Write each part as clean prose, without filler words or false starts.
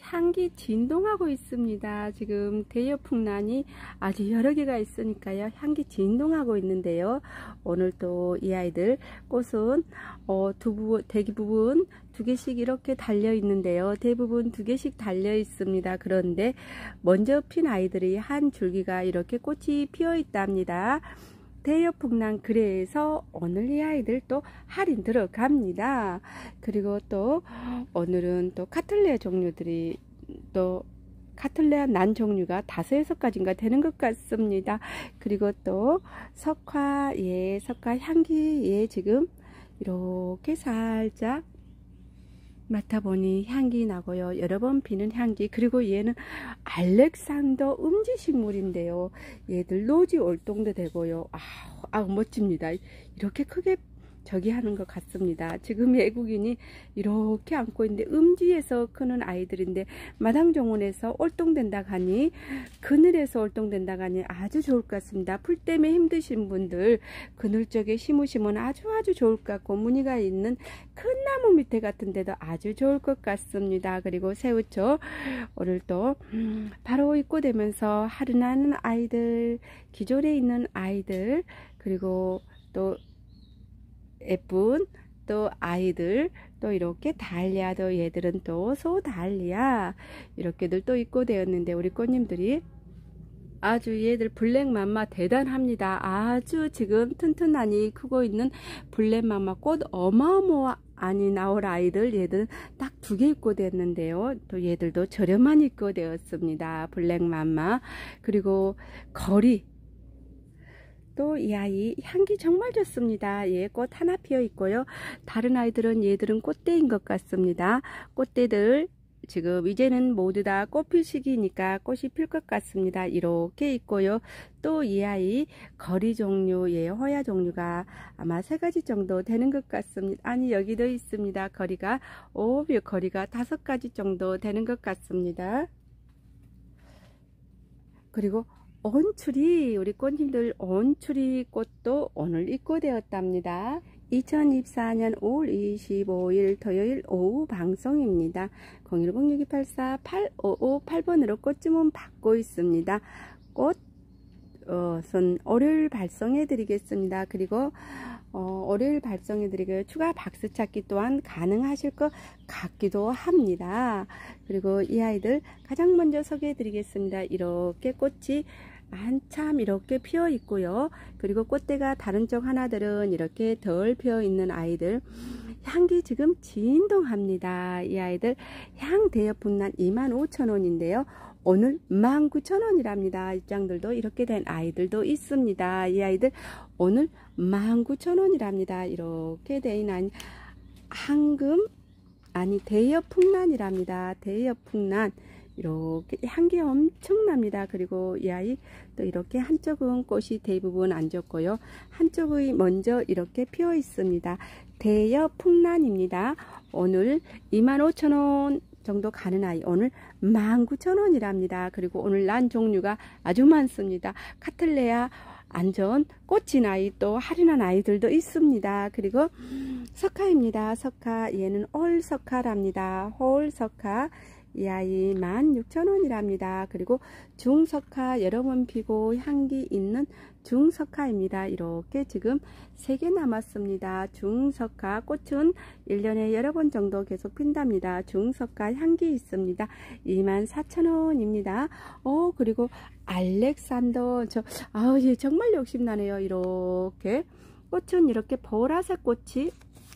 향기 진동하고 있습니다. 지금 대여풍란이 아주 여러 개가 있으니까요. 향기 진동하고 있는데요. 오늘 또 이 아이들 꽃은 대기 부분 2개씩 이렇게 달려 있는데요. 대부분 2개씩 달려 있습니다. 그런데 먼저 핀 아이들이 한 줄기가 이렇게 꽃이 피어 있답니다. 대여풍란 그래서 오늘 이 아이들 또 할인 들어갑니다. 그리고 또 오늘은 또 카틀레아 종류들이 또 카틀레아 난 종류가 5~6가지인가 되는 것 같습니다. 그리고 또 석화, 석화 향기, 지금 이렇게 살짝 맡아보니 향기 나고요. 여러 번 피는 향기. 그리고 얘는 알렉산더 음지식물인데요. 얘들 노지 월동도 되고요. 아우 멋집니다. 이렇게 크게 저기 하는 것 같습니다. 지금 외국인이 이렇게 안고 있는데 음지에서 크는 아이들인데 마당정원에서 올동된다 하니 그늘에서 올동된다 하니 아주 좋을 것 같습니다. 풀 때문에 힘드신 분들 그늘 쪽에 심으시면 아주 좋을 것 같고 무늬가 있는 큰 나무 밑에 같은 데도 아주 좋을 것 같습니다. 그리고 새우초 오늘 또 바로 입고되면서 할인하는 아이들, 기존에 있는 아이들, 그리고 또 예쁜 또 아이들, 또 이렇게 달리아도 얘들은 또 소달리아 이렇게들 또 입고되었는데 우리 꽃님들이 아주 얘들 블랙맘마 대단합니다. 아주 지금 튼튼하니 크고 있는 블랙맘마 꽃 어마어마하니 나올 아이들 얘들은 딱 2개 입고되었는데요. 또 얘들도 저렴한 입고되었습니다. 블랙맘마. 그리고 거리 또 이 아이 향기 정말 좋습니다. 꽃 하나 피어 있고요. 다른 아이들은 얘들은 꽃대인 것 같습니다. 꽃대들 지금 이제는 모두 다 꽃필 시기니까 꽃이 필 것 같습니다. 이렇게 있고요. 또 이 아이 거리 종류, 호야 종류가 아마 3가지 정도 되는 것 같습니다. 아니 여기도 있습니다. 거리가 5가지 정도 되는 것 같습니다. 그리고 온추리, 우리 꽃님들 온추리 꽃도 오늘 입고되었답니다. 2024년 5월 25일 토요일 오후 방송입니다. 010-6284-8558번으로 꽃 주문 받고 있습니다. 꽃은 월요일 발송해 드리겠습니다. 그리고 월요일 발송해 드리고요. 추가 박스 찾기 또한 가능하실 것 같기도 합니다. 그리고 이 아이들 가장 먼저 소개해 드리겠습니다. 이렇게 꽃이 한참 이렇게 피어 있고요. 그리고 꽃대가 다른 쪽 하나들은 이렇게 덜 피어 있는 아이들, 향기 지금 진동합니다. 이 아이들 향 대여풍란 25,000원인데요 오늘 19,000원이랍니다. 입장들도 이렇게 된 아이들도 있습니다. 이 아이들 오늘 19,000원이랍니다. 이렇게 된 황금 대여풍란이랍니다. 대여풍란 이렇게 향기 엄청납니다. 그리고 이 아이 또 이렇게 한쪽은 꽃이 대부분 안 졌고요. 한쪽이 먼저 이렇게 피어 있습니다. 대여풍란입니다. 오늘 25,000원 정도 가는 아이 오늘 19,000원이랍니다. 그리고 오늘 난 종류가 아주 많습니다. 카틀레아 안전 꽃인 아이 또 할인한 아이들도 있습니다. 그리고 석화입니다. 석화 얘는 홀석화랍니다. 홀석화 이 아이 16,000원이랍니다. 그리고 중석화 여러 번 피고 향기 있는 중석화입니다. 이렇게 지금 3개 남았습니다. 중석화 꽃은 1년에 여러 번 정도 계속 핀답니다. 중석화 향기 있습니다. 24,000원입니다. 그리고 알렉산더 얘 정말 욕심나네요. 이렇게 꽃은 이렇게 보라색 꽃이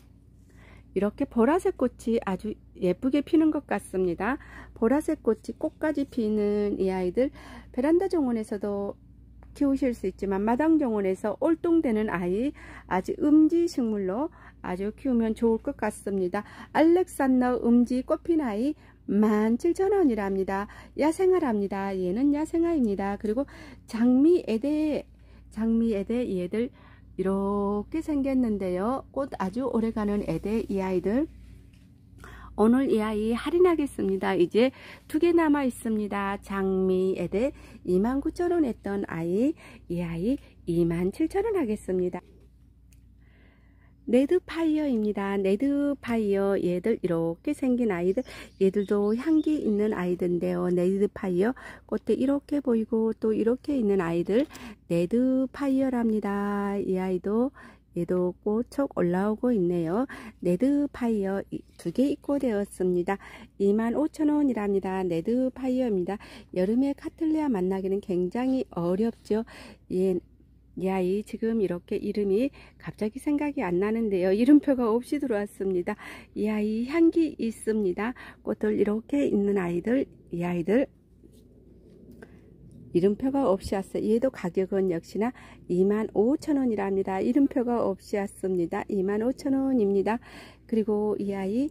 아주 예쁘게 피는 것 같습니다. 보라색 꽃이 꽃까지 피는 이 아이들 베란다 정원에서도 키우실 수 있지만 마당 정원에서 올동되는 아이 아주 음지 식물로 아주 키우면 좋을 것 같습니다. 알렉산더 음지 꽃핀 아이 17,000원이랍니다. 야생화랍니다. 얘는 야생화입니다. 그리고 장미애대 얘들 이렇게 생겼는데요. 꽃 아주 오래가는 애대 이 아이들 오늘 이 아이 할인하겠습니다. 이제 2개 남아 있습니다. 장미애대 29,000원 했던 아이 이 아이 27,000원 하겠습니다. 레드파이어입니다. 레드파이어 얘들 이렇게 생긴 아이들, 얘들도 향기 있는 아이들인데요. 레드파이어 꽃도 이렇게 보이고 또 이렇게 있는 아이들 레드파이어랍니다. 이 아이도 얘도 꽃촉 올라오고 있네요. 레드파이어 두 개 입고되었습니다. 25,000원이랍니다. 레드파이어입니다. 여름에 카틀레아 만나기는 굉장히 어렵죠. 이 아이 지금 이렇게 이름이 갑자기 생각이 안 나는데요. 이름표가 없이 들어왔습니다. 이 아이 향기 있습니다. 꽃들 이렇게 있는 아이들, 이 아이들 이름표가 없이 왔어요. 얘도 가격은 역시나 25,000원이랍니다. 이름표가 없이 왔습니다. 25,000원입니다. 그리고 이 아이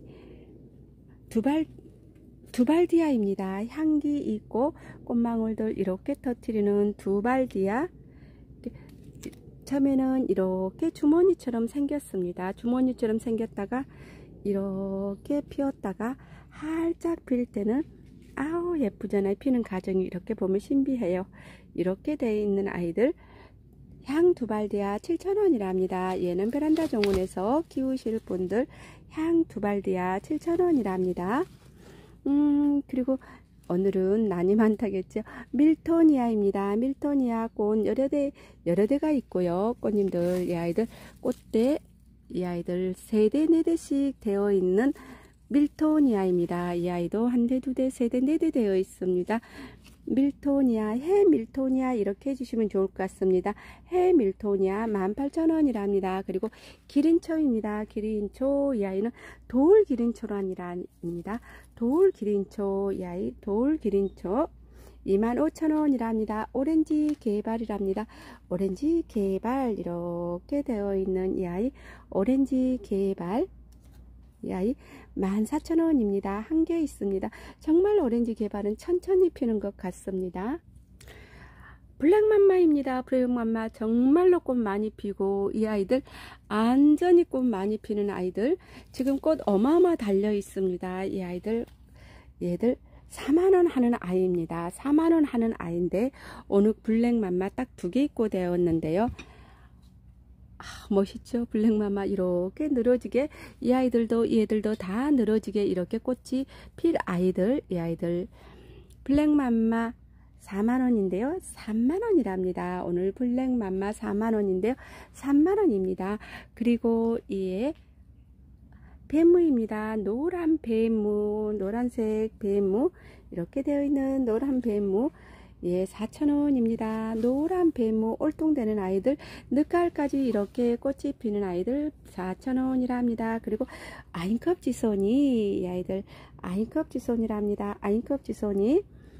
두발디아입니다. 향기 있고 꽃망울들 이렇게 터트리는 두발디아. 처음에는 이렇게 주머니처럼 생겼습니다. 주머니처럼 생겼다가 이렇게 피었다가 활짝 필 때는 아우 예쁘잖아요. 피는 과정이 이렇게 보면 신비해요. 이렇게 되어 있는 아이들 향두발디아 7,000원이랍니다. 얘는 베란다 정원에서 키우실 분들 향두발디아 7,000원이랍니다. 그리고 오늘은 난이 많다겠죠. 밀토니아입니다. 밀토니아 꽃 여러 대가 있고요. 꽃님들 이 아이들 꽃대 이 아이들 3대 4대씩 되어 있는 밀토니아입니다. 이 아이도 1대 2대 3대 4대 되어 있습니다. 밀토니아, 해 밀토니아 이렇게 해주시면 좋을 것 같습니다. 해 밀토니아 18,000원이랍니다. 그리고 기린초입니다. 기린초 이 아이는 돌 기린초란이랍니다. 돌 기린초 이 아이 돌 기린초 25,000원이랍니다. 오렌지 개발이랍니다. 오렌지 개발 이렇게 되어 있는 이 아이 오렌지 개발 이 아이 14,000원입니다. 한 개 있습니다. 정말 오렌지 개발은 천천히 피는 것 같습니다. 블랙맘마입니다. 블랙맘마 정말로 꽃 많이 피고 이 아이들 안전히 꽃 많이 피는 아이들 지금 꽃 어마어마 달려 있습니다. 이 아이들 얘들 4만원 하는 아이입니다. 4만원 하는 아이인데 오늘 블랙맘마 딱 2개 입고 되었는데요. 멋있죠. 블랙마마 이렇게 늘어지게 이 아이들도 이 애들도 다 늘어지게 이렇게 꽃이 필 아이들 이 아이들 블랙맘마 4만원인데요 3만원이랍니다. 오늘 블랙맘마 4만원인데요 3만원입니다. 그리고 이에 배무입니다. 노란 배무 노란색 배무 이렇게 되어 있는 노란 배무 예, 4,000원입니다. 노란 배무 올통되는 아이들 늦가을까지 이렇게 꽃이 피는 아이들 4,000원이랍니다. 그리고 아인컵 지손이 이 아이들 아인컵 지손이랍니다. 아인컵 지손이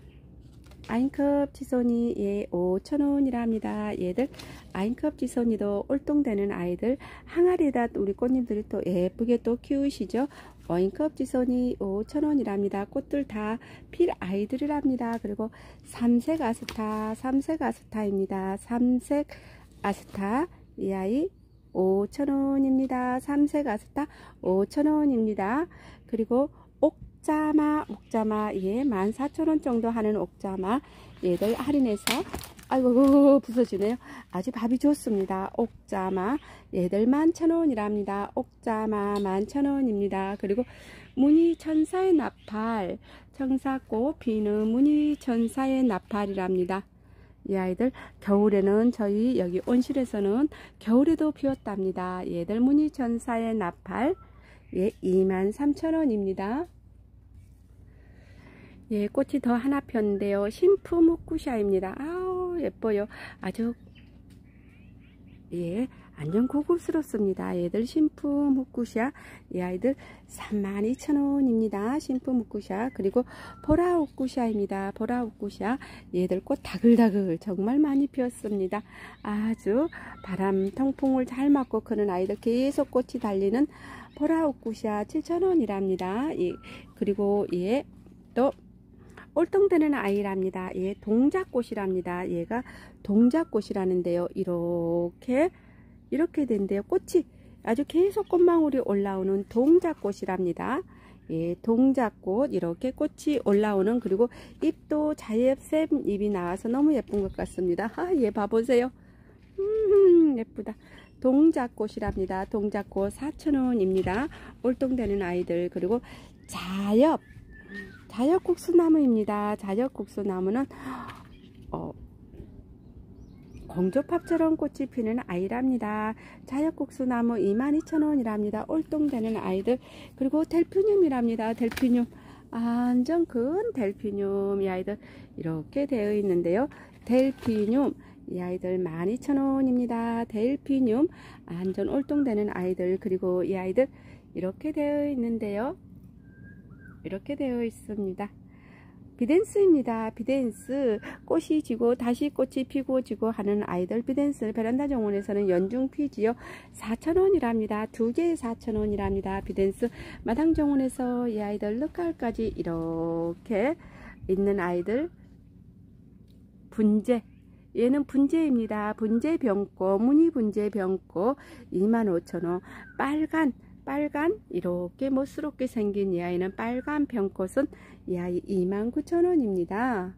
예, 5,000원이랍니다. 얘들 아인컵 지손이도 올통되는 아이들 항아리에다 우리 꽃님들이 또 예쁘게 또 키우시죠. 와인컵 지손이 5,000원이랍니다. 꽃들 다 필 아이들이랍니다. 그리고 삼색 아스타입니다. 삼색 아스타 이 아이 5,000원입니다. 삼색 아스타 5,000원입니다. 그리고 옥자마 예 14,000원 정도 하는 옥자마 얘들 할인해서 아이고 부서지네요. 아주 밥이 좋습니다. 옥자마 얘들 11,000원이랍니다. 옥자마 11,000원입니다. 그리고 무늬 천사의 나팔 청사꽃 피는 무늬 천사의 나팔이랍니다. 이 아이들 겨울에는 저희 여기 온실에서는 겨울에도 피웠답니다. 얘들 무늬 천사의 나팔 예 23,000원입니다. 예, 꽃이 더 하나 폈는데요. 심푸무쿠샤입니다. 아우 예뻐요. 아주 예 완전 고급스럽습니다. 얘들 심푸무쿠샤 이 아이들 32,000원입니다. 심푸무쿠샤 그리고 보라우쿠샤입니다. 보라우쿠샤 얘들 꽃 다글다글 정말 많이 피었습니다. 아주 바람 통풍을 잘 맞고 크는 아이들 계속 꽃이 달리는 보라우쿠샤 7,000원이랍니다. 예, 그리고 예 또 올통되는 아이랍니다. 예, 동작꽃이랍니다. 얘가 동작꽃이라는데요. 이렇게 된대요. 꽃이 아주 계속 꽃망울이 올라오는 동작꽃이랍니다. 예, 동작꽃 이렇게 꽃이 올라오는 그리고 잎도 자엽샘 잎이 나와서 너무 예쁜 것 같습니다. 얘 봐보세요. 예쁘다. 동작꽃이랍니다. 동작꽃 4,000원입니다. 올동되는 아이들. 그리고 자엽국수나무입니다. 자엽국수나무는 공조팝처럼 꽃이 피는 아이랍니다. 자엽국수나무 22,000원이랍니다. 올동되는 아이들. 그리고 델피늄이랍니다. 델피늄. 완전 큰 델피늄. 이 아이들 이렇게 되어 있는데요. 델피늄. 이 아이들 12,000원입니다. 델피늄. 완전 올동되는 아이들. 그리고 이 아이들 이렇게 되어 있는데요. 이렇게 되어 있습니다. 비덴스입니다. 비덴스. 꽃이 지고 다시 꽃이 피고 지고 하는 아이들 비덴스. 베란다 정원에서는 연중 피지요. 4,000원이랍니다. 두 개에 4,000원이랍니다. 비덴스. 마당 정원에서 이 아이들 늦가을까지 이렇게 있는 아이들. 분재. 얘는 분재입니다. 분재병꽃, 무늬분재병꽃 25,000원. 빨간 이렇게 멋스럽게 생긴 이 아이는 빨간 병꽃은 이 아이 29,000원입니다.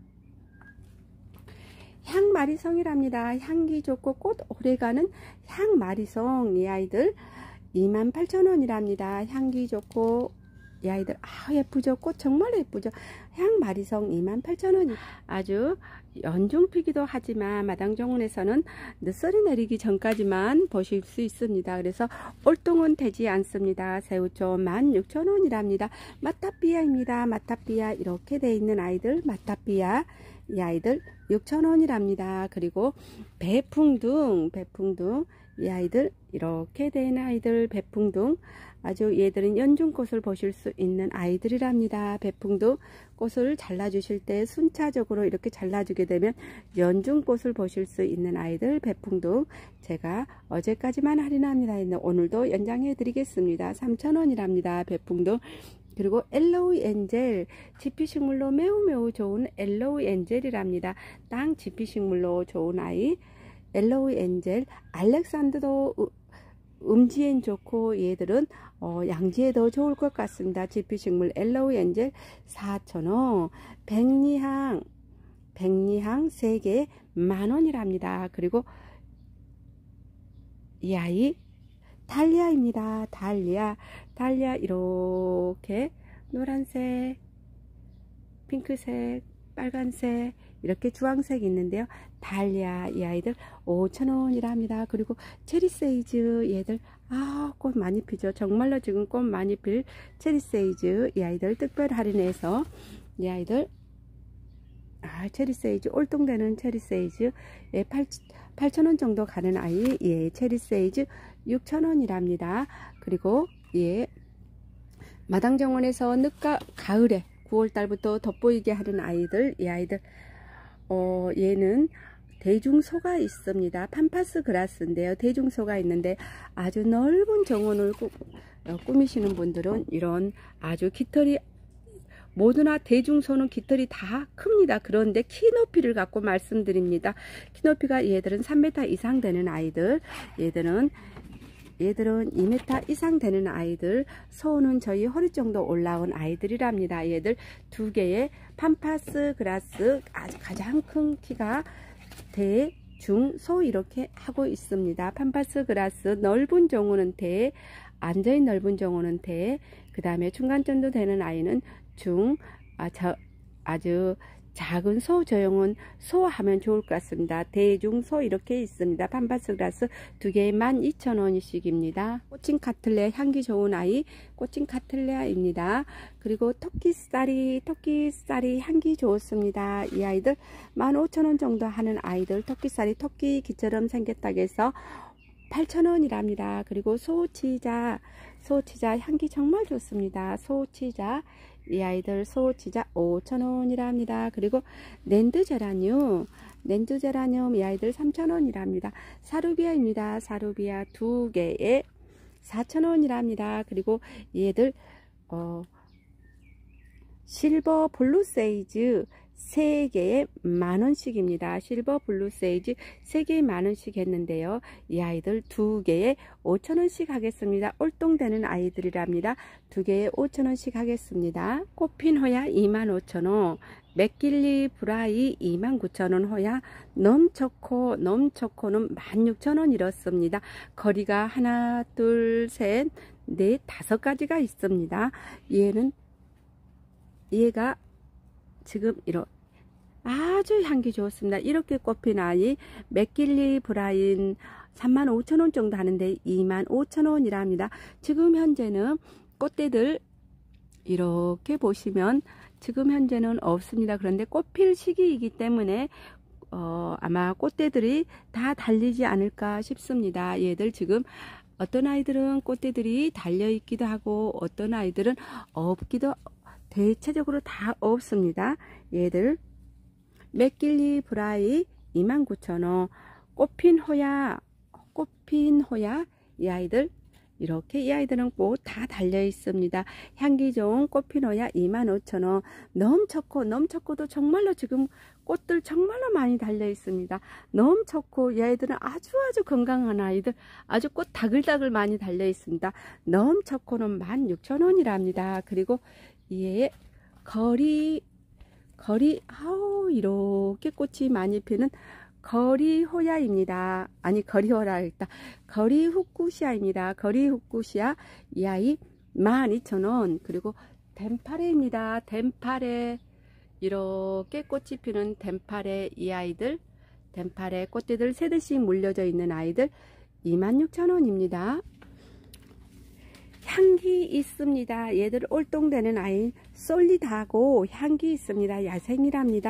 향마리성이랍니다. 향기 좋고 꽃 오래가는 향마리성. 이 아이들 28,000원이랍니다. 향기 좋고 이 아이들 예쁘죠. 꽃 정말 예쁘죠. 향마리성 28,000원. 아주 연중 피기도 하지만 마당 정원에서는 늦설이 내리기 전까지만 보실 수 있습니다. 그래서 올동은 되지 않습니다. 새우초 16,000원이랍니다. 마타피아입니다. 마타피아 이렇게 돼 있는 아이들 마타피아. 이 아이들 6,000원이랍니다. 그리고 배풍둥 이 아이들 이렇게 된 아이들 배풍둥. 아주 얘들은 연중꽃을 보실 수 있는 아이들이랍니다. 배풍둥. 꽃을 잘라주실 때 순차적으로 이렇게 잘라주게 되면 연중꽃을 보실 수 있는 아이들 배풍둥. 제가 어제까지만 할인합니다. 오늘도 연장해 드리겠습니다. 3,000원이랍니다. 배풍둥. 그리고 엘로우 엔젤. 지피식물로 매우 좋은 엘로우 엔젤이랍니다. 땅 지피식물로 좋은 아이 엘로우 엔젤. 알렉산드도 음지엔 좋고 얘들은 양지에 더 좋을 것 같습니다. 지피식물 엘로우 엔젤 4,000원. 백리향 3개 10,000원이랍니다. 그리고 이 아이 달리아입니다. 달리아 이렇게 노란색, 핑크색, 빨간색 이렇게 주황색이 있는데요. 달리아 이 아이들 5,000원이랍니다. 그리고 체리세이즈 얘들 꽃 많이 피죠. 정말로 지금 꽃 많이 필 체리세이즈 이 아이들 특별 할인해서 이 아이들 체리세이즈 올동되는 체리세이즈 8,000원 정도 가는 아이 체리세이즈 6,000원이랍니다. 그리고 마당정원에서 가을에 9월달부터 돋보이게 하는 아이들 이 아이들 얘는 대중소가 있습니다. 팜파스 그라스인데요. 대중소가 있는데 아주 넓은 정원을 꾸미시는 분들은 이런 아주 깃털이 모두나 대중소는 깃털이 다 큽니다. 그런데 키 높이를 갖고 말씀드립니다. 키 높이가 얘들은 3m 이상 되는 아이들, 얘들은 2m 이상 되는 아이들, 소는 저희 허리 정도 올라온 아이들이랍니다. 얘들 두 개의 팜파스 그라스 아주 가장 큰 키가 대, 중, 소 이렇게 하고 있습니다. 팜파스 그라스 넓은 종우는 대, 완전히 넓은 종우는 대, 그 다음에 중간 정도 되는 아이는 중, 아주 작은 소 저용은 소 하면 좋을 것 같습니다. 대중소 이렇게 있습니다. 팜파스 그라스 두 개에 12,000원씩입니다. 꽃진 카틀레 향기 좋은 아이 꽃진 카틀레아입니다. 그리고 토끼살이 향기 좋습니다. 이 아이들 15,000원 정도 하는 아이들 토끼살이 토끼기처럼 생겼다고 해서 8,000원이랍니다. 그리고 소치자 향기 정말 좋습니다. 소치자 이 아이들 소치자 5,000원이랍니다. 그리고 낸드제라늄 이 아이들 3,000원이랍니다. 사루비아입니다. 사루비아 두 개에 4,000원이랍니다. 그리고 얘들 실버 블루 세이즈 3개에 만원씩입니다. 실버 블루 세이지 3개에 만원씩 했는데요. 이 아이들 2개에 5,000원씩 하겠습니다. 올동되는 아이들이랍니다. 2개에 5,000원씩 하겠습니다. 꽃핀 호야 25,000원, 맥길리 브라이 29,000원 호야, 넘초코는 16,000원 이렇습니다. 거리가 하나, 둘, 셋, 넷, 5가지가 있습니다. 얘가 지금 아주 향기 좋습니다. 이렇게 꽃핀 아이 맥길리 브라인 35,000원 정도 하는데 25,000원이랍니다. 지금 현재는 꽃대들 이렇게 보시면 지금 현재는 없습니다. 그런데 꽃필 시기이기 때문에 아마 꽃대들이 다 달리지 않을까 싶습니다. 얘들 지금 어떤 아이들은 꽃대들이 달려 있기도 하고 어떤 아이들은 없기도, 대체적으로 다 없습니다. 얘들 맥길리 브라이 29,000원, 꽃핀 호야 이 아이들 이렇게 이 아이들은 꽃 다 달려 있습니다. 향기 좋은 꽃핀 호야 25,000원, 넘초코도 정말로 지금 꽃들 정말로 많이 달려 있습니다. 넘초코 이 아이들은 아주 건강한 아이들, 아주 꽃 다글다글 많이 달려 있습니다. 넘초코는 16,000원이랍니다. 그리고 얘의 거리 이렇게 꽃이 많이 피는 거리호야입니다. 아니 거리호라 했다. 거리후쿠시아입니다. 거리후쿠시아 이 아이 12,000원. 그리고 덴파레입니다. 덴파레 이렇게 꽃이 피는 덴파레 이 아이들, 덴파레 꽃대들 세대씩 물려져 있는 아이들 26,000원입니다. 향기 있습니다. 얘들 올동되는 아이 솔리드하고 향기 있습니다. 야생이랍니다.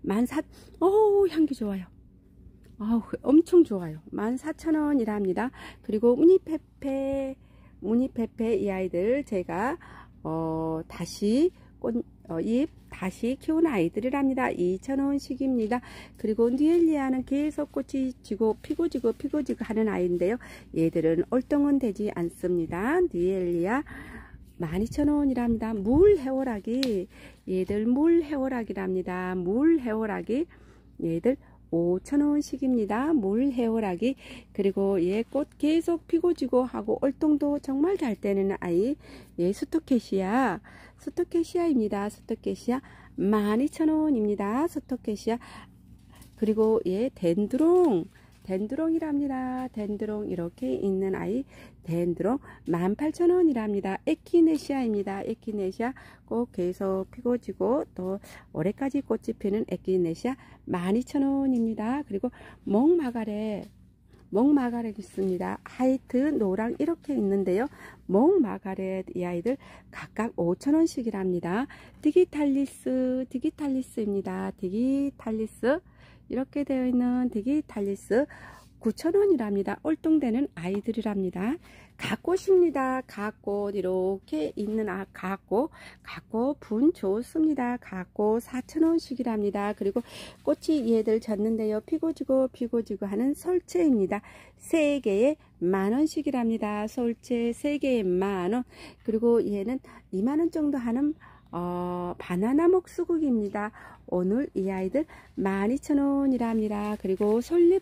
향기 좋아요. 엄청 좋아요. 14,000원이랍니다. 그리고 무늬페페 이 아이들 제가 다시 잎 다시 키운 아이들이랍니다. 2,000원씩입니다. 그리고 니엘리아는 계속 꽃이 지고 피고 지고 하는 아이인데요. 얘들은 올동은 되지 않습니다. 니엘리아 12,000원이랍니다. 물 해오라기 얘들 물 해오라기랍니다. 물 해오라기 얘들 5,000원씩입니다. 물 해오라기. 그리고 얘 꽃 계속 피고 지고 하고 올동도 정말 잘 되는 아이 얘 스토케시아입니다. 스토케시아 12,000원입니다. 스토케시아. 그리고 얘 덴드롱이랍니다. 덴드롱 이렇게 있는 아이 덴드롱 18,000원이랍니다. 에키네시아입니다. 에키네시아 꽃 계속 피고 지고 또 올해까지 꽃이 피는 에키네시아 12,000원입니다. 그리고 몽마가렛 있습니다. 하이트 노랑 이렇게 있는데요. 몽마가렛 이 아이들 각각 5,000원씩이랍니다. 디기탈리스입니다. 디기탈리스 이렇게 되어 있는 디기탈리스 9,000원이랍니다. 올동되는 아이들이랍니다. 갓꽃입니다. 갓꽃 이렇게 있는 갓꽃 분 좋습니다. 갓꽃 4,000원씩이랍니다. 그리고 꽃이 얘들 졌는데요. 피고지고 하는 솔채입니다. 3개에 만원씩이랍니다. 솔채 3개에 만원. 그리고 얘는 2만원 정도 하는 바나나 목수국입니다. 오늘 이 아이들 12,000원이랍니다. 그리고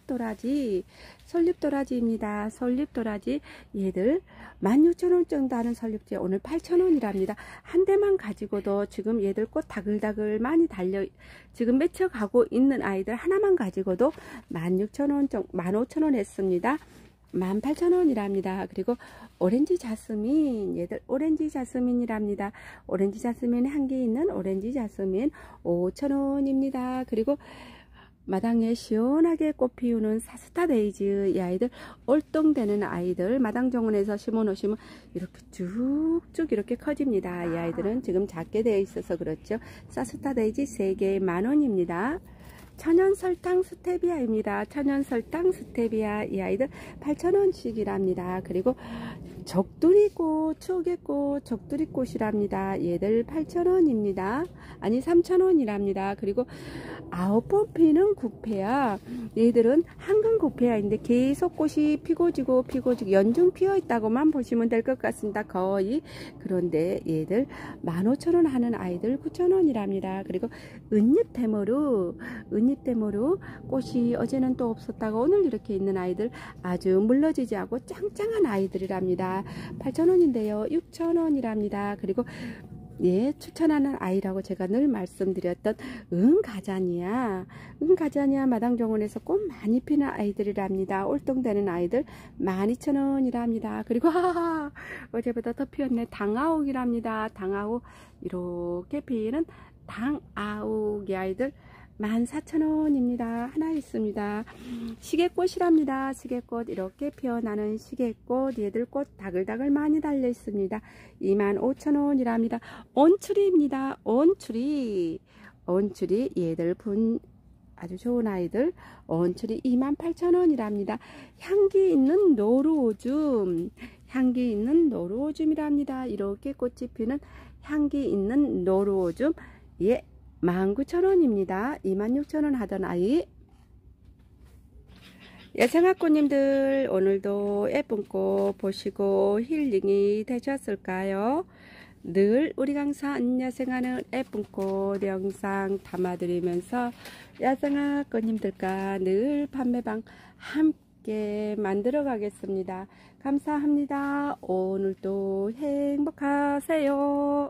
솔잎도라지입니다. 솔잎도라지 얘들 16,000원 정도 하는 솔잎지 오늘 8,000원이랍니다. 한 대만 가지고도 지금 얘들 꽃 다글다글 많이 달려 지금 맺혀가고 있는 아이들 하나만 가지고도 15,000원 했습니다. 18,000원이랍니다. 그리고 오렌지 자스민 얘들 오렌지 자스민이랍니다. 오렌지 자스민 향기 있는 오렌지 자스민 5,000원입니다. 그리고 마당에 시원하게 꽃 피우는 사스타 데이지 이 아이들 올동되는 아이들 마당 정원에서 심어 놓으시면 이렇게 쭉쭉 이렇게 커집니다. 이 아이들은 지금 작게 되어 있어서 그렇죠. 사스타 데이지 3개에 만원입니다. 천연설탕 스테비아입니다. 천연설탕 스테비아 이 아이들 8,000원씩이랍니다. 그리고 적두리꽃, 추억의꽃, 적두리꽃이랍니다. 얘들 8,000원입니다. 아니 3,000원이랍니다. 그리고 9번 피는 국페야. 얘들은 한근 국페야인데 계속 꽃이 피고 지고 연중 피어 있다고만 보시면 될 것 같습니다. 거의. 그런데 얘들 15,000원 하는 아이들 9,000원이랍니다. 그리고 은잎대모루 꽃이 어제는 또 없었다가 오늘 이렇게 있는 아이들 아주 물러지지 않고 짱짱한 아이들이랍니다. 8,000원인데요 6,000원이랍니다. 그리고 예, 추천하는 아이라고 제가 늘 말씀드렸던 은가자니아 마당정원에서 꽃 많이 피는 아이들이랍니다. 올동되는 아이들 12,000원이랍니다. 그리고 어제보다 더 피었네. 당아옥이랍니다. 당아옥 이렇게 피는 당아옥이 아이들 14,000원입니다. 하나 있습니다. 시계꽃이랍니다. 시계꽃 이렇게 피어나는 시계꽃 얘들 꽃 다글다글 많이 달려 있습니다. 25,000원이랍니다. 온추리입니다. 온추리 얘들 분 아주 좋은 아이들 온추리 28,000원이랍니다. 향기 있는 노루오줌이랍니다. 이렇게 꽃이 피는 향기 있는 노루오줌 예 19,000원입니다. 26,000원 하던 아이. 야생화꽃님들 오늘도 예쁜 꽃 보시고 힐링이 되셨을까요? 늘 우리 강사 안야생화는 예쁜 꽃 영상 담아드리면서 야생화꽃님들과 늘 판매방 함께 만들어 가겠습니다. 감사합니다. 오늘도 행복하세요.